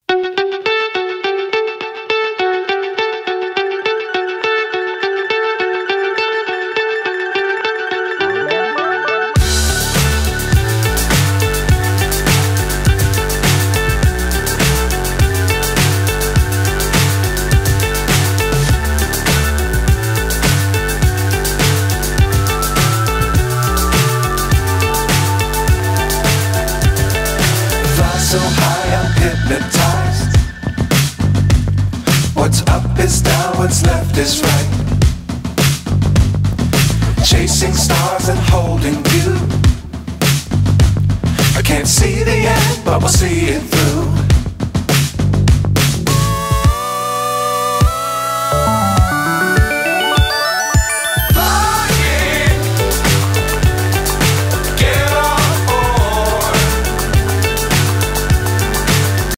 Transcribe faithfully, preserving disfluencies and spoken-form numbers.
So high I'm hypnotized. What's up is down, what's left is right. Chasing stars and holding you. I can't see the end, but we'll see it through.